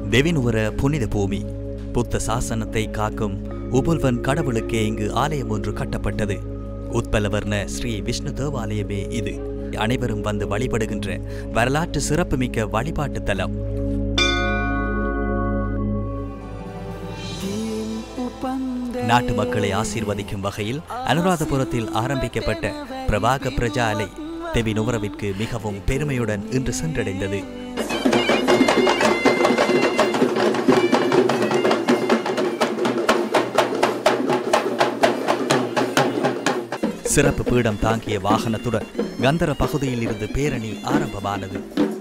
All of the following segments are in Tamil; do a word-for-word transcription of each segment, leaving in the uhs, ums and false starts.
දෙවිනුවර புனித பூமி. புத்த சாசனத்தை காக்கும் உபுல்வன் கடவுளுக்கே இங்கு ஆலயம் ஒன்று கட்டப்பட்டது. உத்பலவர்ண ஸ்ரீ விஷ்ணு தேவாலயமே இது. அனைவரும் வந்து வழிபடுகின்ற வரலாற்று சிறப்புமிக்க வழிபாட்டு தலம். நாட்டு மக்களை ஆசீர்வதிக்கும் வகையில் அனுராதபுரத்தில் ஆரம்பிக்கப்பட்ட பிரபாக பிரஜாலை தெவினுவரவிற்கு மிகவும் பெருமையுடன் இன்று சென்றடைந்தது. சிறப்பு பீடம் தாங்கிய வாகனத்துடன் கந்தர பகுதியில் இருந்து பேரணி ஆரம்பமானது.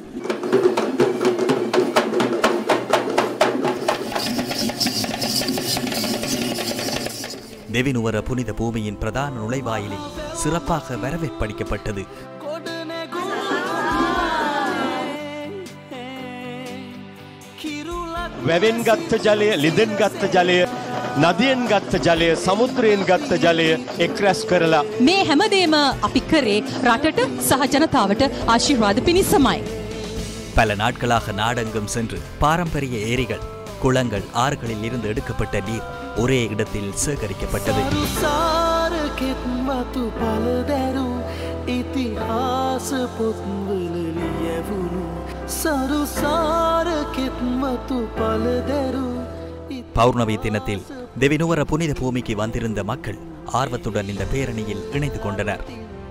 தெவினுவர புனித பூமியின் பிரதான நுழைவாயிலில் சிறப்பாக வரவேற்பளிக்கப்பட்டது. වැවෙන් ගත්ත ජලය, ලිඳෙන් ගත්ත ජලය, නදියෙන් ගත්ත ජලය, සමුද්‍රයෙන් ගත්ත ජලය එක් රැස් කරලා මේ හැමදේම අපි කරේ රටට සහ ජනතාවට ආශිර්වාද පිණිසමයි. பல நாட்களாக நாடெங்கும் சென்று பாரம்பரிய ஏரிகள், குளங்கள், ஆறுகளில் இருந்து எடுக்கப்பட்ட நீர் ஒரே இடத்தில் சேகரிக்கப்பட்டது. பௌர்ணமி தினத்தில் தெவினுவர புனித பூமிக்கு வந்திருந்த மக்கள் ஆர்வத்துடன் இந்த பேரணியில் இணைந்து கொண்டனர்.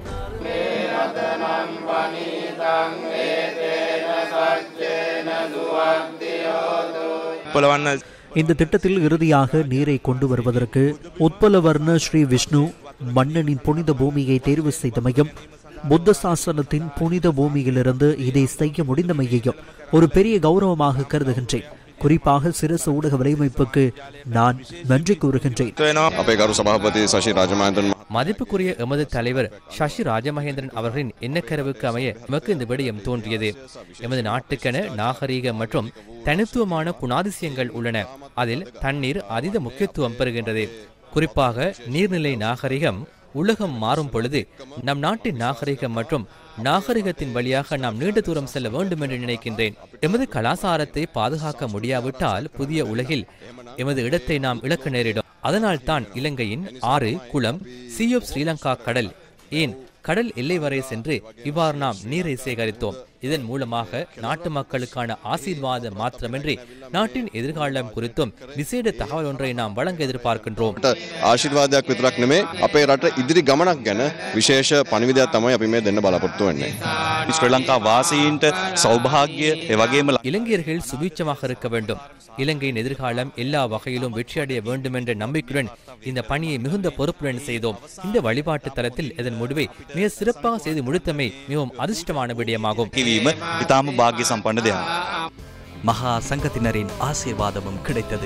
இந்த திட்டத்தில் இறுதியாக நீரை கொண்டு வருவதற்கு உத்பலவர்ண ஸ்ரீ விஷ்ணு மன்னனின் புனித பூமியை தேர்வு செய்தமையும், புத்த சாசனத்தின் புனித பூமியிலிருந்து இதை செய்ய முடிந்தமையையும் ஒரு பெரிய கௌரவமாக கருதுகின்றேன். குறிப்பாக சிரசு ஊடக வலையமைப்புக்கு நான் நன்றி கூறுகின்றேன். மதிப்புக்குரிய எமது தலைவர் சசி ராஜமகேந்திரன் அவர்களின் எண்ணக்கருவுக்கு அமைய எமக்கு இந்த விடயம் தோன்றியது. எமது நாட்டுக்கென நாகரீக மற்றும் தனித்துவமான குணாதிசயங்கள் உள்ளன. அதில் தண்ணீர் அதீத முக்கியத்துவம் பெறுகின்றது. குறிப்பாக நீர்நிலை நாகரிகம் உலகம் மாறும் பொழுது நம் நாட்டின் நாகரிகம் மற்றும் நாகரிகத்தின் வழியாக நாம் நீண்ட தூரம் செல்ல வேண்டும் என்று நினைக்கின்றேன். எமது கலாசாரத்தை பாதுகாக்க முடியாவிட்டால் புதிய உலகில் எமது இடத்தை நாம் இழக்க நேரிடும். அதனால் தான் இலங்கையின் ஆறு, குளம், சி ஆஃப் ஸ்ரீலங்கா, கடல், ஏன் கடல் எல்லை வரை சென்று இவ்வாறு நாம் நீரை சேகரித்தோம். இதன் மூலமாக நாட்டு மக்களுக்கான ஆசீர்வாத மாத்திரமின்றி நாட்டின் எதிர்காலம் குறித்தும் விசேட தகவல் ஒன்றை நாம் வழங்க எதிர்பார்க்கின்றோம். ආශිර්වාදයක් විතරක් නෙමේ අපේ රට ඉදිරි ගමනක් ගැන විශේෂ පණිවිඩයක් තමයි අපි මේ දෙන්න බලාපොරොත්තු වෙන්නේ. ශ්‍රී ලංකා වාසීන්ට සෞභාග්‍ය ඒ වගේම இளைஞர்கள் சுபீட்சமாக இருக்க வேண்டும். இலங்கையின் எதிர்காலம் எல்லா வகையிலும் வெற்றியடைய வேண்டும் என்ற நம்பிக்கையுடன் இந்த பணியை மிகுந்த பொறுப்புடன் செய்தோம். இந்த வழிபாட்டு தலத்தில் இதன் முடிவை மிக சிறப்பாக செய்து முடித்தமை மிகவும் அதிர்ஷ்டமான விடயமாகும். ඉතාම භාග්‍ය සම්පන්න දෙයක්. மகா சங்கத்தினரின் ஆசீர்வாதமும் கிடைத்தது.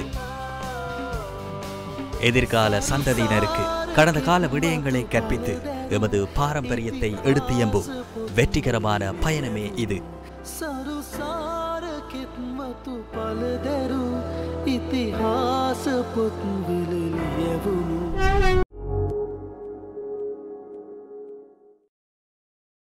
எதிர்கால சந்ததியினருக்கு கடந்த கால விடயங்களை கற்பித்து எமது பாரம்பரியத்தை எடுத்தியம்பும் வெற்றிகரமான பயணமே இது.